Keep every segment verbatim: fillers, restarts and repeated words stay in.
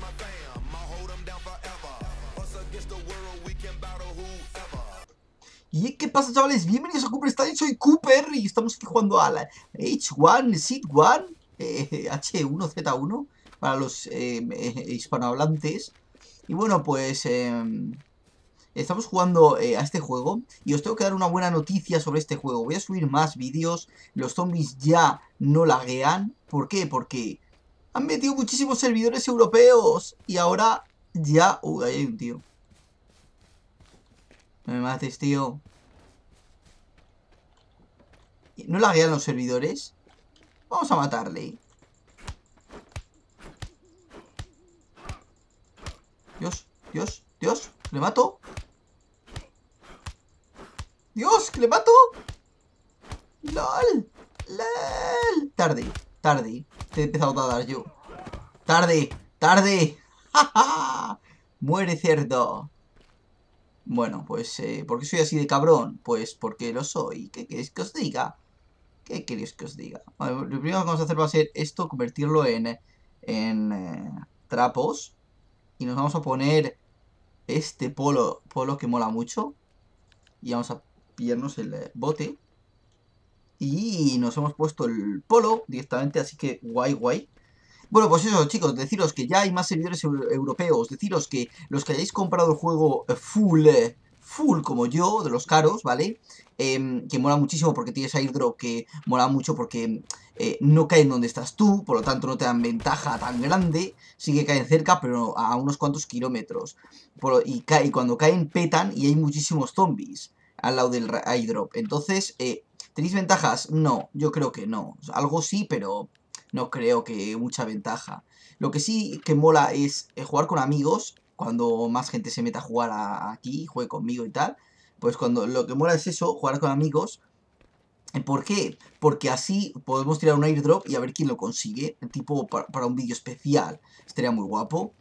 ¿Y qué pasa, chavales? Bienvenidos a Cooper Style, soy Cooper y estamos aquí jugando a la H uno, Seed uno, eh, H uno Z uno para los eh, eh, hispanohablantes. Y bueno, pues eh, estamos jugando eh, a este juego y os tengo que dar una buena noticia sobre este juego. Voy a subir más vídeos, los zombies ya no laguean. ¿Por qué? Porque han metido muchísimos servidores europeos y ahora ya... Uh, ahí hay un tío. No me mates, tío. ¿No laguean los servidores? Vamos a matarle. Dios, Dios, Dios. ¿Le mato? Dios, que le mato. LOL. LOL. Tarde, tarde. Te he empezado a dar yo. Tarde, tarde. ¡Ja! Muere, cerdo. Bueno, pues, eh, ¿por qué soy así de cabrón? Pues porque lo soy. ¿Qué queréis que os diga? ¿Qué queréis que os diga? Vale, lo primero que vamos a hacer va a ser esto, convertirlo en, en eh, trapos. Y nos vamos a poner este polo, polo que mola mucho. Y vamos a pillarnos el eh, bote. Y nos hemos puesto el polo directamente, así que guay, guay. Bueno, pues eso, chicos, deciros que ya hay más servidores eu europeos. Deciros que los que hayáis comprado el juego full, eh, full como yo, de los caros, ¿vale? Eh, que mola muchísimo porque tienes airdrop, que mola mucho porque eh, no caen donde estás tú, por lo tanto no te dan ventaja tan grande. Sí que caen cerca, pero a unos cuantos kilómetros. Por, y, ca y cuando caen, petan y hay muchísimos zombies al lado del airdrop. Entonces, eh, ¿tenéis ventajas? No, yo creo que no. Algo sí, pero... no creo que mucha ventaja. Lo que sí que mola es eh, jugar con amigos. Cuando más gente se meta a jugar a, aquí, juegue conmigo y tal. Pues cuando lo que mola es eso, jugar con amigos. ¿Por qué? Porque así podemos tirar un airdrop y a ver quién lo consigue. Tipo para, para un vídeo especial. Estaría muy guapo.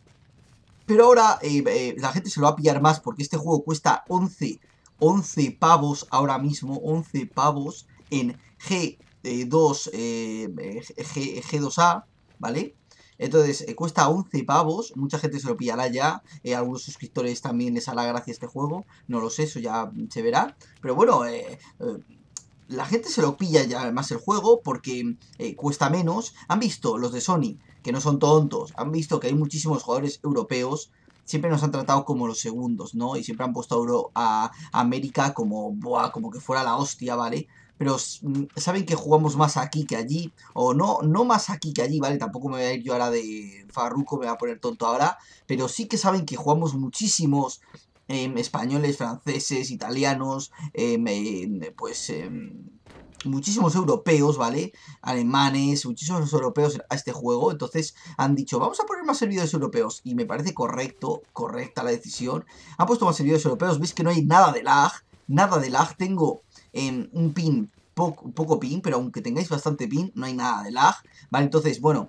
Pero ahora eh, eh, la gente se lo va a pillar más porque este juego cuesta once, once pavos ahora mismo. once pavos en G. Eh, dos, eh, G, G dos A, ¿vale? Entonces, eh, cuesta once pavos, mucha gente se lo pillará ya, eh, algunos suscriptores también les hará gracia este juego, no lo sé, eso ya se verá, pero bueno, eh, eh, la gente se lo pilla ya más el juego porque eh, cuesta menos. Han visto los de Sony, que no son tontos, han visto que hay muchísimos jugadores europeos. Siempre nos han tratado como los segundos, ¿no? Y siempre han puesto a, Euro, a América como, buah, como que fuera la hostia, ¿vale? Pero saben que jugamos más aquí que allí. O no, no más aquí que allí, ¿vale? Tampoco me voy a ir yo ahora de farruco, me voy a poner tonto ahora. Pero sí que saben que jugamos muchísimos eh, españoles, franceses, italianos, eh, eh, pues... Eh, muchísimos europeos, ¿vale? Alemanes, muchísimos europeos a este juego. Entonces han dicho, vamos a poner más servidores europeos. Y me parece correcto, correcta la decisión. Han puesto más servidores europeos. Veis que no hay nada de lag. Nada de lag. Tengo eh, un pin, poco, poco pin, pero aunque tengáis bastante pin, no hay nada de lag. Vale, entonces, bueno,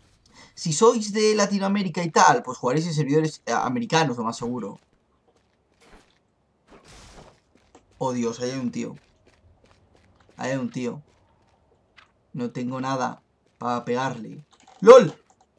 si sois de Latinoamérica y tal, pues jugaréis en servidores eh, americanos, lo más seguro. Oh, Dios, ahí hay un tío. Ahí hay un tío. No tengo nada para pegarle. ¡LOL!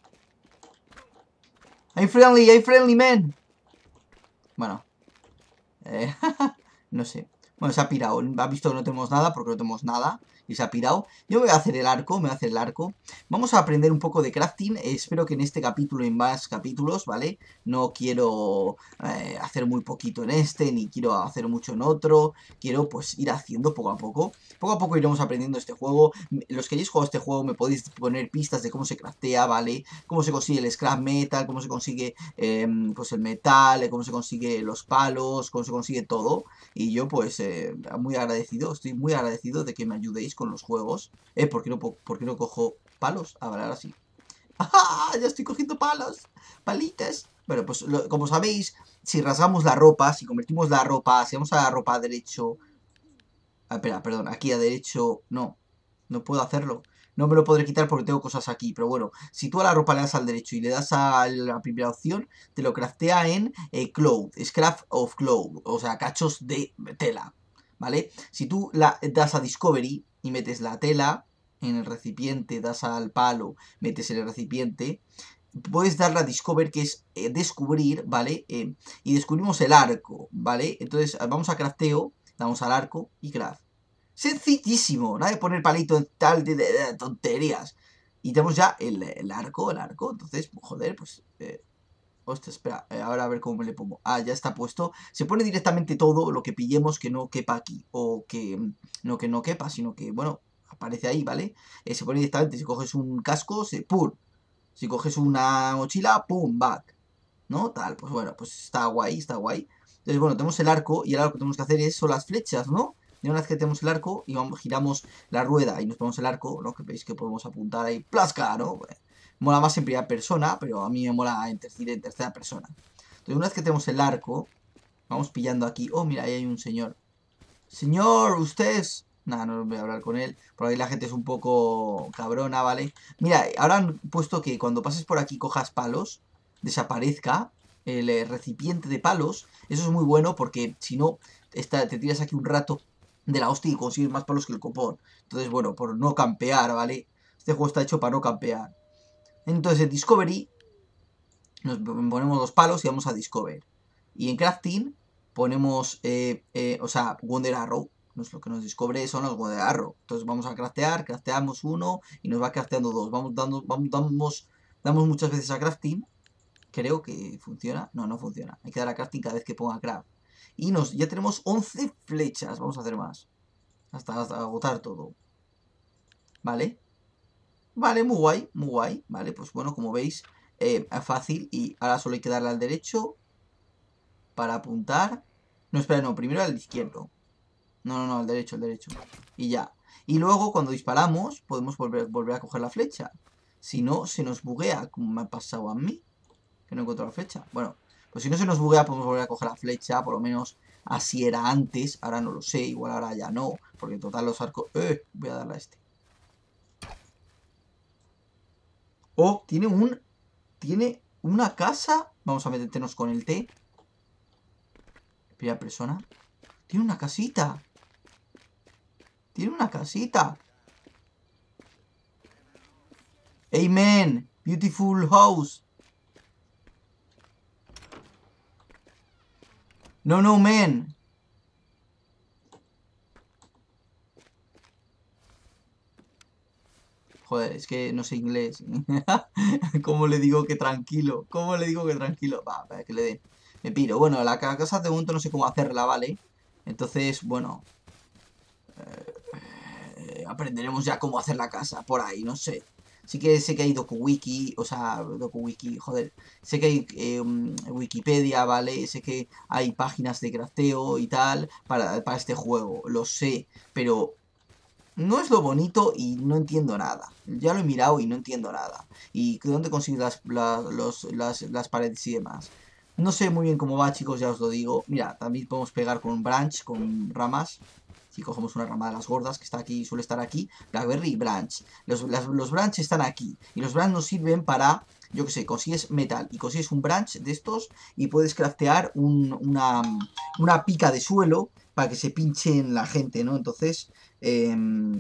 I'm friendly, I'm friendly, man. Bueno. Eh, no sé. Bueno, se ha pirado. Ha visto que no tenemos nada porque no tenemos nada. Y se ha pirado. Yo me voy a hacer el arco, me voy a hacer el arco. Vamos a aprender un poco de crafting. Eh, espero que en este capítulo y en más capítulos, ¿vale? No quiero eh, hacer muy poquito en este, ni quiero hacer mucho en otro. Quiero pues ir haciendo poco a poco. Poco a poco iremos aprendiendo este juego. Los que hayáis jugado este juego me podéis poner pistas de cómo se craftea, ¿vale? Cómo se consigue el scrap metal, cómo se consigue eh, pues el metal, cómo se consigue los palos, cómo se consigue todo. Y yo pues eh, muy agradecido, estoy muy agradecido de que me ayudéis con los juegos. Eh, ¿por qué no, por qué no cojo palos? Ah, vale, ahora sí. ¡Ah! Ya estoy cogiendo palos, palitas. Bueno, pues lo, como sabéis, si rasgamos la ropa, si convertimos la ropa, si vamos a la ropa a derecho... Ah, espera, perdón, aquí a derecho... No, no puedo hacerlo. No me lo podré quitar porque tengo cosas aquí. Pero bueno, si tú a la ropa le das al derecho y le das a la primera opción, te lo craftea en eh, cloth, scrap of cloth. O sea, cachos de tela, ¿vale? Si tú la das a discovery y metes la tela en el recipiente, das al palo, metes en el recipiente, puedes darle a Discover, que es eh, descubrir, ¿vale? Eh, y descubrimos el arco, ¿vale? Entonces vamos a crafteo, damos al arco y craft. Sencillísimo, nada de poner palito en tal de, de- de tonterías. Y tenemos ya el, el arco, el arco. Entonces, joder, pues... Eh, hostia, espera, eh, ahora a ver cómo me le pongo. Ah, ya está puesto. Se pone directamente todo lo que pillemos que no quepa aquí. O que mm, no que no quepa, sino que, bueno, aparece ahí, ¿vale? Eh, se pone directamente, si coges un casco, se... ¡Pum! Si coges una mochila, ¡pum! Back. ¿No? Tal, pues bueno, pues está guay, está guay. Entonces, bueno, tenemos el arco y ahora lo que tenemos que hacer es, son las flechas, ¿no? Y una vez que tenemos el arco y vamos, giramos la rueda y nos ponemos el arco, ¿no? Que veis que podemos apuntar ahí, ¡plasca!, ¿no? Bueno, mola más en primera persona, pero a mí me mola en tercera, en tercera persona. Entonces, una vez que tenemos el arco, vamos pillando aquí. Oh, mira, ahí hay un señor. Señor, usted es... Nada, no voy a hablar con él. Por ahí la gente es un poco cabrona, ¿vale? Mira, ahora han puesto que cuando pases por aquí cojas palos, desaparezca el eh, recipiente de palos. Eso es muy bueno porque si no, está, te tiras aquí un rato de la hostia y consigues más palos que el copón. Entonces, bueno, por no campear, ¿vale? Este juego está hecho para no campear. Entonces, en Discovery, nos ponemos los palos y vamos a Discover. Y en Crafting ponemos, eh, eh, o sea, Wonder Arrow. Nos, lo que nos descubre son los Wonder Arrow. Entonces vamos a craftear, crafteamos uno y nos va crafteando dos. Vamos dando, vamos, damos, damos muchas veces a Crafting. Creo que funciona. No, no funciona. Hay que dar a Crafting cada vez que ponga Craft. Y nos, ya tenemos once flechas. Vamos a hacer más. Hasta, hasta agotar todo. ¿Vale? Vale, muy guay, muy guay. Vale, pues bueno, como veis, eh, fácil. Y ahora solo hay que darle al derecho para apuntar. No, espera, no, primero al izquierdo. No, no, no, al derecho, al derecho. Y ya. Y luego, cuando disparamos, podemos volver, volver a coger la flecha. Si no, se nos buguea, como me ha pasado a mí, que no encuentro la flecha. Bueno, pues si no se nos buguea, podemos volver a coger la flecha. Por lo menos así era antes. Ahora no lo sé, igual ahora ya no. Porque en total los arcos... ¡Eh! Voy a darle a este. Oh, tiene un... Tiene una casa. Vamos a meternos con el T. Primera persona. Tiene una casita. Tiene una casita. Amen. Beautiful house. No, no, man. Joder, es que no sé inglés. ¿Cómo le digo que tranquilo? ¿Cómo le digo que tranquilo? Va, para que le den. Me piro. Bueno, la casa de momento no sé cómo hacerla, ¿vale? Entonces, bueno. Eh, aprenderemos ya cómo hacer la casa. Por ahí, no sé. Sí que sé que hay DokuWiki, o sea, DokuWiki, joder. Sé que hay eh, Wikipedia, ¿vale? Sé que hay páginas de crafteo y tal para, para este juego. Lo sé, pero... no es lo bonito y no entiendo nada. Ya lo he mirado y no entiendo nada. ¿Y dónde consigues las, la- los- las, las paredes y demás? No sé muy bien cómo va, chicos, ya os lo digo. Mira, también podemos pegar con un branch, con ramas. Si cogemos una rama de las gordas que está aquí, suele estar aquí. Blackberry, branch. Los, las- los branch están aquí. Y los branch nos sirven para, yo que sé, consigues metal y consigues un branch de estos y puedes craftear un- una, una pica de suelo para que se pinche en la gente, ¿no? Entonces... Eh,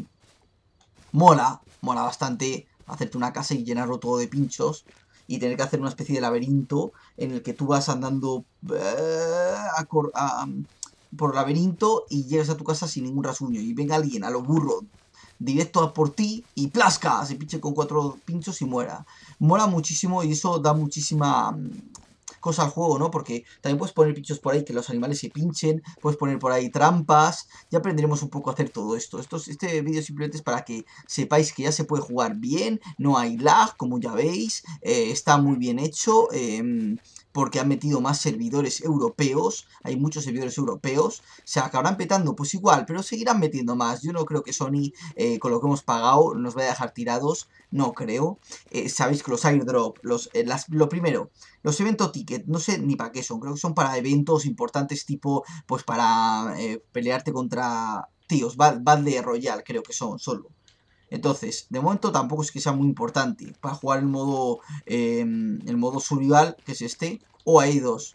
mola, mola bastante hacerte una casa y llenarlo todo de pinchos y tener que hacer una especie de laberinto en el que tú vas andando eh, a a, por laberinto y llegas a tu casa sin ningún rasguño y venga alguien a lo burro directo a por ti y ¡plasca! Se pinche con cuatro pinchos y muera. Mola muchísimo y eso da muchísima cosa al juego, ¿no? Porque también puedes poner pinchos por ahí que los animales se pinchen, puedes poner por ahí trampas, ya aprenderemos un poco a hacer todo esto. esto es, este vídeo simplemente es para que sepáis que ya se puede jugar bien, no hay lag, como ya veis, eh, está muy bien hecho, eh, porque han metido más servidores europeos, hay muchos servidores europeos, se acabarán petando, pues igual, pero seguirán metiendo más. Yo no creo que Sony, eh, con lo que hemos pagado, nos vaya a dejar tirados, no creo. Eh, sabéis que los airdrop, los, eh, las, lo primero, los evento ticket, no sé ni para qué son, creo que son para eventos importantes tipo, pues para eh, pelearte contra tíos, Battle Royale creo que son, solo. Entonces, de momento tampoco es que sea muy importante para jugar el modo, eh, el modo survival, que es este, o hay dos.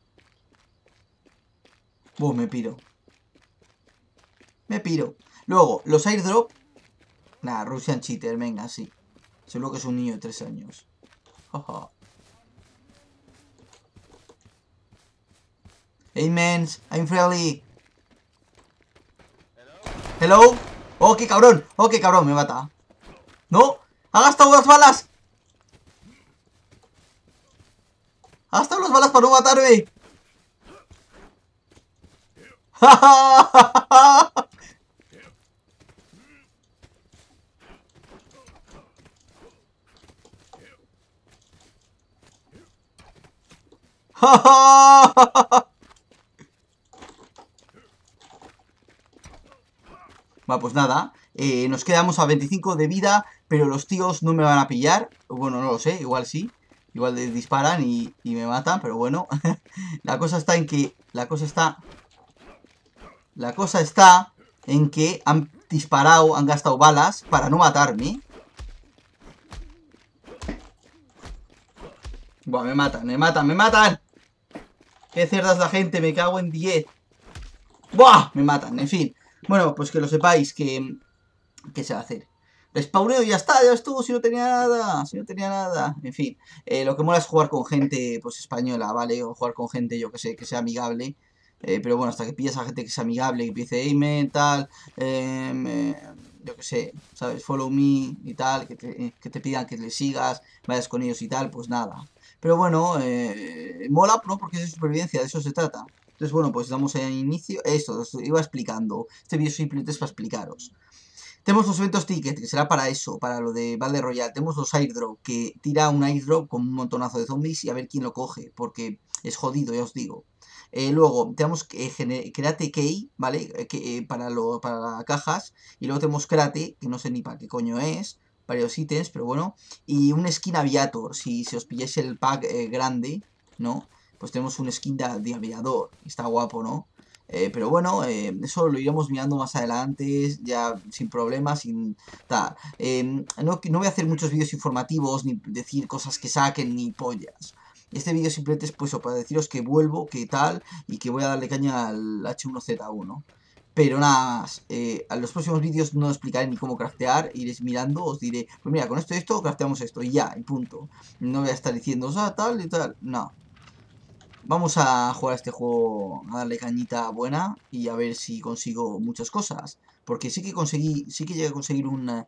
Pues me piro. Me piro. Luego, los airdrop. Nada, Russian Cheater, venga, sí. Seguro que es un niño de tres años. Jaja. Hey, mens, I'm friendly. Hello. Oh, qué cabrón. Oh, qué cabrón, me mata. No, ha gastado unas balas. Ha gastado unas balas para no matarme. Bueno, pues nada, eh, nos quedamos a veinticinco de vida, pero los tíos no me van a pillar. Bueno, no lo sé, igual sí. Igual disparan y, y me matan, pero bueno. La cosa está en que... La cosa está... La cosa está en que han disparado, han gastado balas para no matarme. Buah, me matan, me matan, me matan. Qué cerda es la gente, me cago en diez. Buah, me matan, en fin. Bueno, pues que lo sepáis que... ¿Qué se va a hacer? Respawneo y ya está, ya estuvo, si no tenía nada, si no tenía nada, en fin, eh, lo que mola es jugar con gente, pues, española, ¿vale? O jugar con gente, yo que sé, que sea amigable, eh, pero bueno, hasta que pillas a gente que sea amigable, que empiece, hey, man, tal, eh, eh, yo que sé, ¿sabes? Follow me y tal, que te, que te pidan que les sigas, vayas con ellos y tal, pues nada. Pero bueno, eh, mola, ¿no? Porque es de supervivencia, de eso se trata. Entonces, bueno, pues damos a inicio, esto, os iba explicando, este vídeo simplemente es para explicaros. Tenemos los eventos ticket, que será para eso, para lo de Battle Royale. Tenemos los airdrop, que tira un airdrop con un montonazo de zombies y a ver quién lo coge, porque es jodido, ya os digo. Eh, luego tenemos eh, Create Key, ¿vale? Eh, que, eh, para, lo, para cajas. Y luego tenemos Create, que no sé ni para qué coño es. Varios ítems, pero bueno. Y un skin aviator, si, si os pilláis el pack eh, grande, ¿no? Pues tenemos un skin de, de aviador. Está guapo, ¿no? Eh, pero bueno, eh, eso lo iremos mirando más adelante, ya sin problemas, sin tal. Eh, no, no voy a hacer muchos vídeos informativos, ni decir cosas que saquen, ni pollas. Este vídeo simplemente es pues, para deciros que vuelvo, que tal, y que voy a darle caña al hache uno zeta uno. Pero nada más, eh, a los próximos vídeos no explicaré ni cómo craftear, iréis mirando, os diré, pues mira, con esto y esto, crafteamos esto, y ya, y punto. No voy a estar diciendo, o sea, tal y tal, no. Vamos a jugar a este juego, a darle cañita buena y a ver si consigo muchas cosas. Porque sí que conseguí, sí que llegué a conseguir un...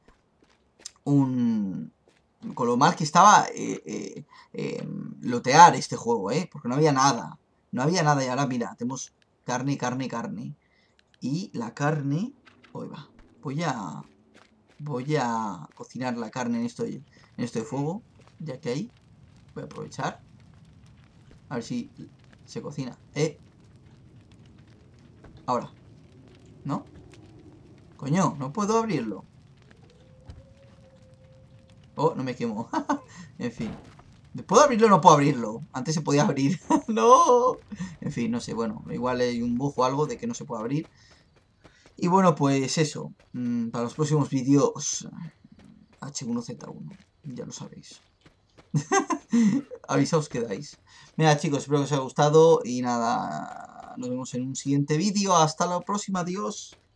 un con lo mal que estaba eh, eh, eh, lotear este juego, ¿eh? Porque no había nada. No había nada y ahora mira, tenemos carne, carne, carne. Y la carne... Hoy va. Voy a... Voy a cocinar la carne en esto, en esto de fuego. Ya que ahí voy a aprovechar. A ver si se cocina. Eh. Ahora. ¿No? Coño, no puedo abrirlo. Oh, no me quemo. En fin. ¿Puedo abrirlo o no puedo abrirlo? Antes se podía abrir. ¡No! En fin, no sé. Bueno, igual hay un bug o algo de que no se puede abrir. Y bueno, pues eso. Mmm, para los próximos vídeos... hache uno zeta uno. Ya lo sabéis. Avisaos quedáis. Mira, chicos, espero que os haya gustado. Y nada, nos vemos en un siguiente vídeo. Hasta la próxima. Adiós.